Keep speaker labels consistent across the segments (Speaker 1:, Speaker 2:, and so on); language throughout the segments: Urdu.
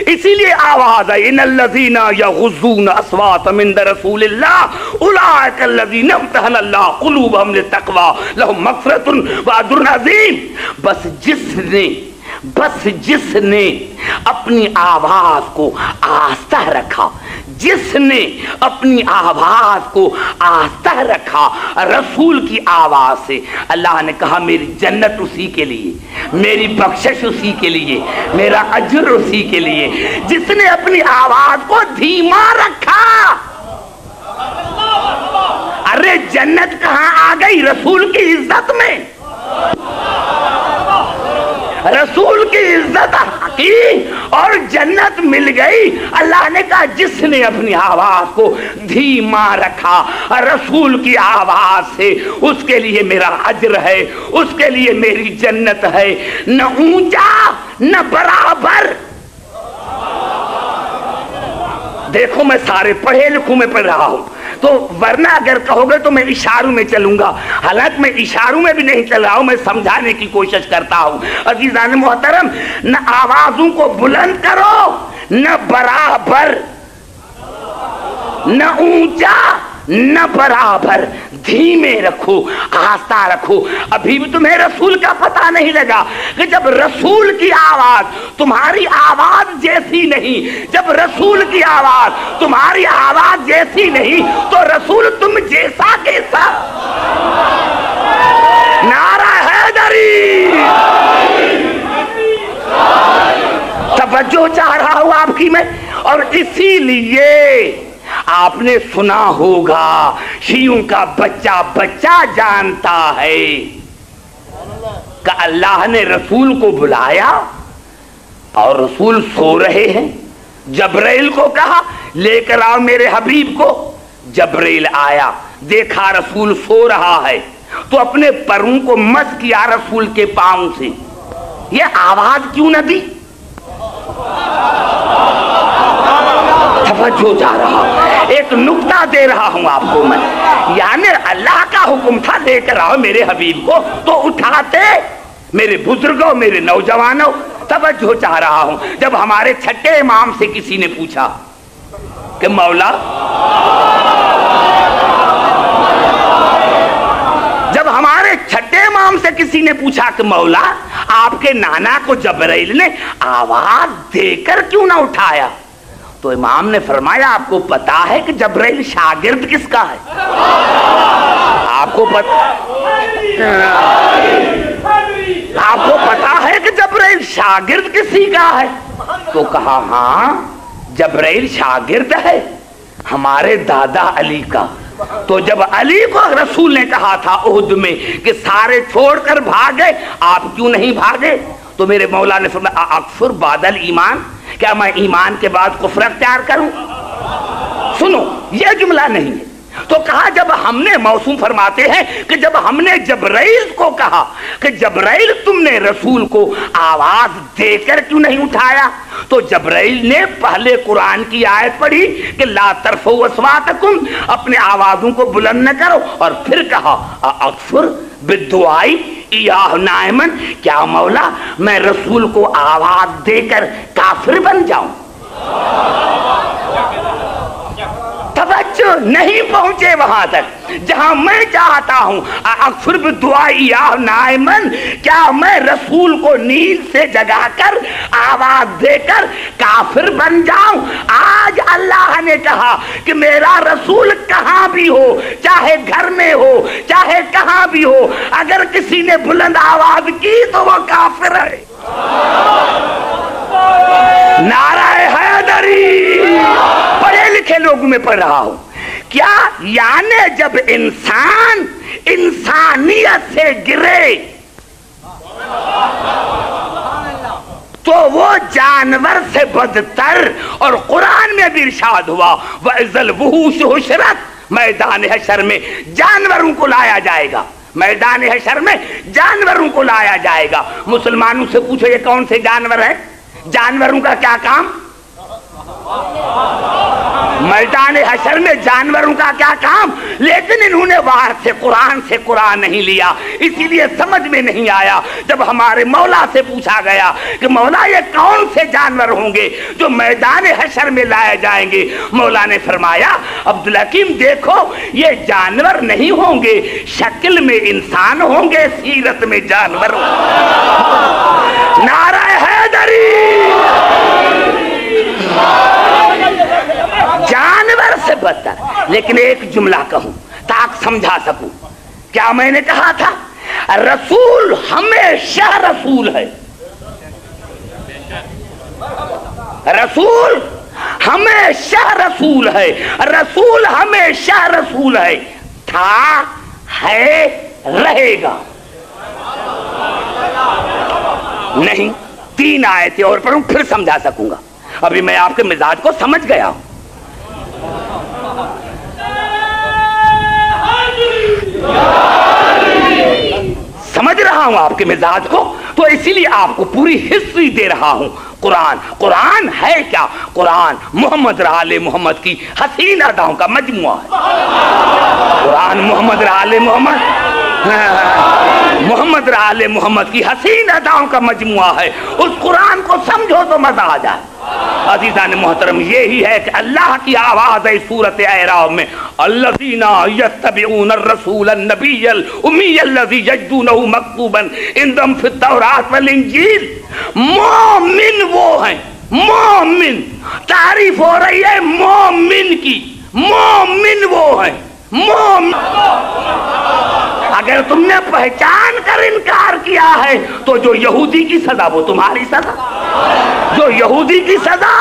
Speaker 1: اسی لیے آواز ہے ان الذین یغضون اصواتهم عند رسول اللہ اولئک الذین امتحن اللہ قلوبهم للتقوی لهم مغفرۃ واجر عظیم۔ بس جس نے اپنی آواز کو آہستہ رکھا، جس نے اپنی آواز کو آہستہ رکھا رسول کی آواز سے، اللہ نے کہا میری جنت اسی کے لیے، میری بخشش اسی کے لیے، میرا اجر اسی کے لیے۔ جس نے اپنی آواز کو دھیما رکھا، ارے جنت کہاں آ گئی؟ رسول کی عزت میں، رسول کی عزت کی اور جنت مل گئی۔ اللہ نے کہا جس نے اپنی آواز کو دھیما رکھا رسول کی آواز سے، اس کے لیے میرا اجر ہے، اس کے لیے میری جنت ہے، نہ اونچا نہ برابر۔ دیکھو میں سارے پڑھے لکھوں میں پڑھ رہا ہوں، تو ورنہ اگر کہو گے تو میں اشاروں میں چلوں گا، حالانکہ میں اشاروں میں بھی نہیں چل رہا ہوں، میں سمجھانے کی کوشش کرتا ہوں۔ عزیزان محترم، نہ آوازوں کو بلند کرو، نہ برابر، نہ اونچا نہ برابر، دھیمے رکھو، آہستہ رکھو۔ ابھی بھی تمہیں رسول کا پتہ نہیں لگا کہ جب رسول کی آواز تمہاری آواز جیسی نہیں، جب رسول کی آواز تمہاری آواز جیسی نہیں تو رسول تم جیسا کیسا؟ نعرہ حیدری، توجہ چاہ رہا ہوں آپ کی میں۔ اور اسی لیے آپ نے سنا ہوگا شیعوں کا بچہ بچہ جانتا ہے کہ اللہ نے رسول کو بلایا اور رسول سو رہے ہیں۔ جبرائیل کو کہا لے کر آؤ میرے حبیب کو، جبرائیل آیا، دیکھا رسول سو رہا ہے تو اپنے پروں کو مس کیا رسول کے پاؤں سے۔ یہ آواز کیوں نہ دی؟ توجہ جا رہا، ایک نکتہ دے رہا ہوں آپ کو میں، یعنی اللہ کا حکم تھا لے کر آؤ میرے حبیب کو تو اٹھاتے۔ میرے بزرگوں، میرے نوجوانوں، توجہ چاہ رہا ہوں، جب ہمارے چھٹے امام سے کسی نے پوچھا کہ مولا، جب ہمارے چھٹے امام سے کسی نے پوچھا کہ مولا آپ کے نانا کو جبرائیل نے آواز دے کر کیوں نہ اٹھایا، تو امام نے فرمایا آپ کو پتا ہے کہ جبرائیل شاگرد کس کا ہے؟ آپ کو پتا ہے کہ جبرائیل شاگرد کسی کا ہے؟ تو کہا ہاں جبرائیل شاگرد ہے ہمارے دادا علی کا۔ تو جب علی کو رسول نے کہا تھا احد میں کہ سارے چھوڑ کر بھاگے، آپ کیوں نہیں بھاگے؟ تو میرے مولا نے فرمایا اکفر بعد الایمان، کیا میں ایمان کے بعد کفر اختیار کروں؟ سنو یہ جملہ نہیں ہے۔ تو کہا جب ہم نے، موسوم فرماتے ہیں کہ جب ہم نے جبرائیل کو کہا کہ جبرائیل تم نے رسول کو آواز دے کر کیوں نہیں اٹھایا، تو جبرائیل نے پہلے قرآن کی آیت پڑھی کہ لا ترفعوا اصواتکم، اپنے آوازوں کو بلند نہ کرو، اور پھر کہا اکفر بالدعائی ایاہ نائمن، کیا مولا میں رسول کو آواز دے کر کافر بن جاؤں؟ توجہ نہیں پہنچے وہاں تک جہاں میں چاہتا ہوں۔ اکفر بالدعائی ایاہ نائمن، کیا میں رسول کو نیند سے جگا کر آواز دے کر کافر بن جاؤں؟ آج اللہ نے کہا کہ میرا رسول کہاں بھی ہو، چاہے گھر میں ہو چاہے کہاں بھی ہو، اگر کسی نے بلند آواز کی تو وہ کافر ہے۔ نعرہ حیدری، پڑھے لکھے لوگوں میں پڑھ رہا ہوں۔ کیا یعنی جب انسان انسانیت سے گرے تو وہ جانور سے بدتر، اور قرآن میں بھی ارشاد ہوا وَإِذَا الْوُحُوشُ حُشِرَتْ، میدان حشر میں جانوروں کو لایا جائے گا، میدان حشر میں جانوروں کو لایا جائے گا۔ مسلمانوں سے پوچھو یہ کون سے جانور ہیں؟ جانوروں کا کیا کام؟ मैदान हशर में जानवरों का क्या काम, लेकिन इन्होंने बाहर से कुरान नहीं लिया, इसीलिए समझ में नहीं आया। जब हमारे मौला से पूछा गया कि मौला ये कौन से जानवर होंगे जो मैदान हशर में लाए जाएंगे, मौला ने फरमाया अब्दुल हकीम देखो ये जानवर नहीं होंगे, शक्ल में इंसान होंगे, सीरत में जानवर। नारा हैदरी। जानवर से बदतर। लेकिन एक जुमला कहूं ताकि समझा सकूं, क्या मैंने कहा था रसूल हमेशा रसूल है, रसूल हमेशा रसूल है, रसूल हमेशा रसूल है, था है रहेगा नहीं। 3 आयतें और पढ़ूं फिर समझा सकूंगा। अभी मैं आपके मिजाज को समझ गया हूं। समझ रहा हूं आपके मिजाज को, तो इसीलिए आपको पूरी हिस्ट्री दे रहा हूं। कुरान है क्या? कुरान मोहम्मद आले मोहम्मद की हसीन अदाओं का मजमुआ है। कुरान मोहम्मद आले मोहम्मद की हसीन अदाओं का मजमुआ है। उस कुरान को समझो तो मजा आ जाए। अज़ीज़ान मोहतरम, यही है कि अल्लाह की आवाज़ है सूरत अराफ में, अल्लज़ीना यत्तबिऊन रसूल नबिय्यल उम्मिय्यल्लज़ी यजिदूनहु मक्तूबन इंदहुम फित्तौरात वल इंजील। मोमिन वो हैं, मोमिन। तारीफ हो रही है मोमिन की, मोमिन वो हैं, मोमिन। अगर तुमने पहचान कर इनकार किया है तो जो यहूदी की सजा वो तुम्हारी सजा, जो यहूदी की सजा।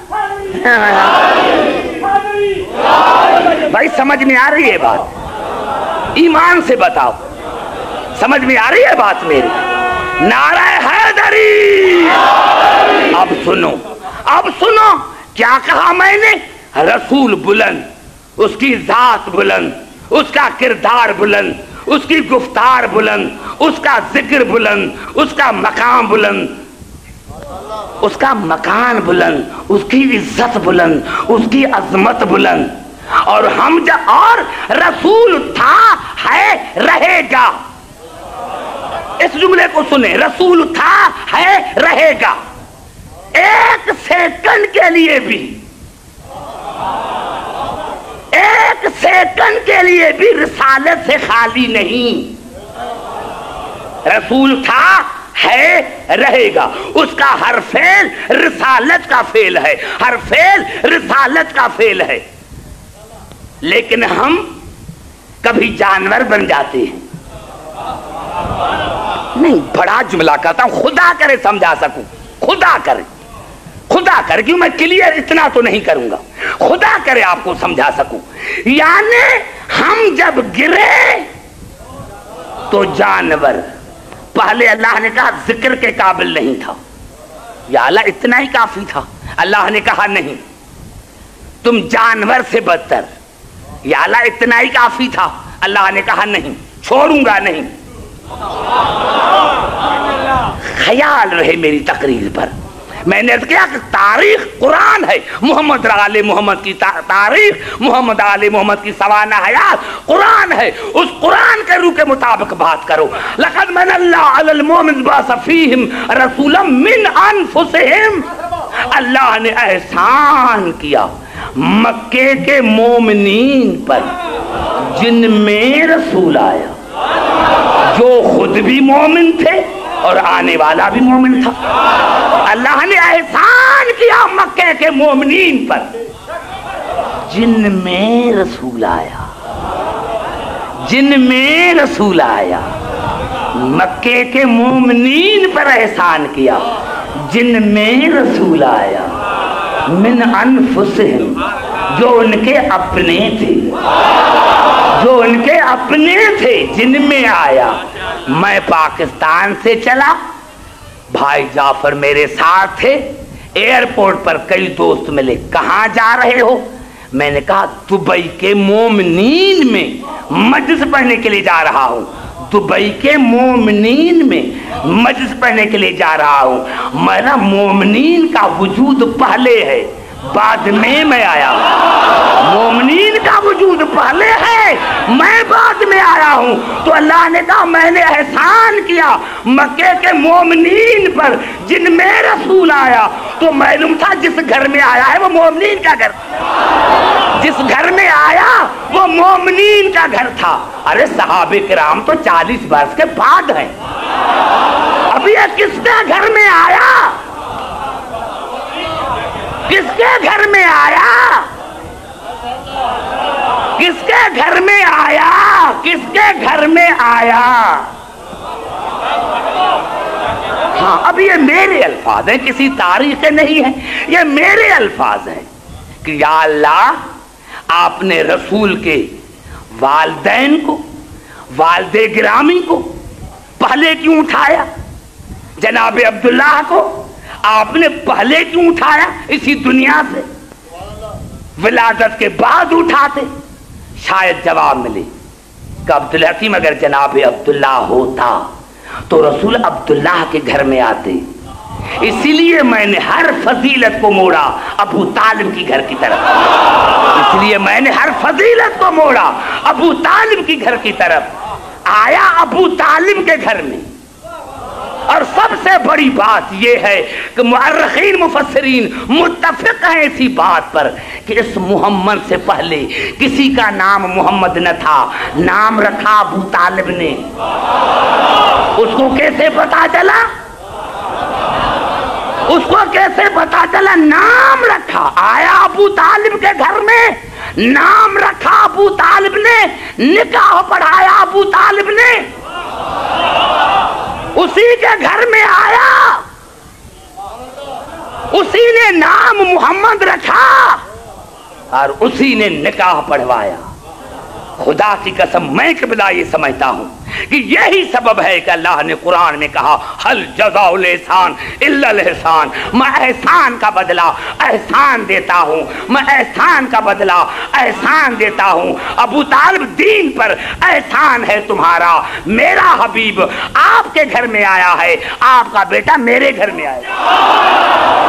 Speaker 1: भाई समझ में आ रही है बात? ईमान से बताओ, समझ में आ रही है बात मेरी? नारा हैदरी। अब सुनो क्या कहा मैंने? रसूल बुलंद, उसकी जात बुलंद, उसका किरदार बुलंद, उसकी गुफ्तार बुलंद, उसका जिक्र बुलंद, उसका मकाम बुलंद, उसका मकान बुलंद, उसकी इज्जत बुलंद, उसकी अजमत बुलंद। और और रसूल था है रहेगा। इस जुमले को सुने, रसूल था है रहेगा। एक सेकंड के लिए भी, एक सेकंड के लिए भी रिसालत से खाली नहीं। रसूल था है रहेगा। उसका हर फेल रिसालत का फेल है, हर फेल रिसालत का फेल है। लेकिन हम कभी जानवर बन जाते हैं। नहीं, बड़ा जुमला कहता हूं, खुदा करे समझा सकूं, खुदा करे क्यों, मैं क्लियर इतना तो नहीं करूंगा, खुदा करे आपको समझा सकूं। यानी हम जब गिरे तो जानवर, पहले अल्लाह ने कहा जिक्र के काबिल नहीं था, या अल्लाह इतना ही काफी था। अल्लाह ने कहा नहीं तुम जानवर से बदतर, या अल्लाह इतना ही काफी था। अल्लाह ने कहा नहीं, छोड़ूंगा नहीं। ख्याल रहे मेरी तकरीर पर, मैंने अर्ज किया कि तारीख कुरान है, मोहम्मद आले मोहम्मद की तारीख, मोहम्मद आले मोहम्मद की सवाना हयात कुरान है। उस कुरान के रूह के मुताबिक बात करो। लक़द मनल्लाहु अलल मुमिनीन बअसफ़ीहिम रसूलन मिन अनफुसिहिम। अल्लाह ने एहसान किया मक्के के मोमिनीन पर जिनमें रसूल आया, जो खुद भी मोमिन थे और आने वाला भी मोमिन था। अल्लाह ने एहसान किया मक्के के मोमिनीन पर जिनमें रसूल आया, जिनमें रसूल आया। मक्के के मोमिनीन पर एहसान किया जिनमें रसूल आया। मिन अनफुसिहिम, जो उनके अपने थे, जो उनके अपने थे, जिनमें आया। मैं पाकिस्तान से चला, भाई जाफर मेरे साथ थे। एयरपोर्ट पर कई दोस्त मिले, कहाँ जा रहे हो? मैंने कहा दुबई के मोमिनीन में मजलिस पढ़ने के लिए जा रहा हूँ, दुबई के मोमिनीन में मजलिस पढ़ने के लिए जा रहा हूँ। मेरा मोमिनीन का वजूद पहले है, بعد میں آیا ہوں، مومنین کا وجود پہلے ہے، میں بعد میں آیا ہوں۔ تو اللہ نے کہا میں نے احسان کیا مکے کے مومنین پر جن میں رسول آیا، تو معلوم تھا جس گھر میں آیا ہے وہ مومنین کا گھر، جس گھر میں آیا وہ مومنین کا گھر تھا۔ ارے صحابہ کرام تو 40 برس کے بعد ہیں، ابھی یہ کس کے گھر میں آیا؟ کس کے گھر میں آیا؟ کس کے گھر میں آیا؟ کس کے گھر میں آیا؟ ہاں اب یہ میرے الفاظ ہیں، کسی تاریخ نہیں ہیں، یہ میرے الفاظ ہیں کہ یا اللہ آپ نے رسول کے والدین کو، والد گرامی کو پہلے کیوں اٹھایا؟ جناب عبداللہ کو آپ نے پہلے کیوں اٹھایا اسی دنیا سے؟ ولادت کے بعد اٹھاتے شاید جواب ملے کہ عبدالحکیم اگر جناب عبداللہ ہوتا تو رسول عبداللہ کے گھر میں آتے، اسی لیے میں نے ہر فضیلت کو موڑا ابو طالب کی گھر کی طرف، اس لیے میں نے ہر فضیلت کو موڑا ابو طالب کی گھر کی طرف، آیا ابو طالب کے گھر میں۔ اور سب سے بڑی بات یہ ہے کہ مؤرخین مفسرین متفق ہیں اسی بات پر کہ اس محمد سے پہلے کسی کا نام محمد نہ تھا، نام رکھا ابو طالب نے۔ اس کو کیسے پتا چلا؟ اس کو کیسے پتا چلا؟ نام رکھا، آیا ابو طالب کے گھر میں، نام رکھا ابو طالب نے، نکاح پڑھایا ابو طالب نے، اسی کے گھر میں آیا، اسی نے نام محمد رکھا اور اسی نے نکاح پڑھوایا۔ خدا کی قسم میں قبلہ یہ سمجھتا ہوں کہ یہی سبب ہے کہ اللہ نے قرآن میں کہا حل جزاء الاحسان الا الاحسان، میں احسان کا بدلہ احسان دیتا ہوں، میں احسان کا بدلہ احسان دیتا ہوں۔ ابو طالب دین پر احسان ہے تمہارا، میرا حبیب آپ کے گھر میں آیا ہے، آپ کا بیٹا میرے گھر میں آیا ہے۔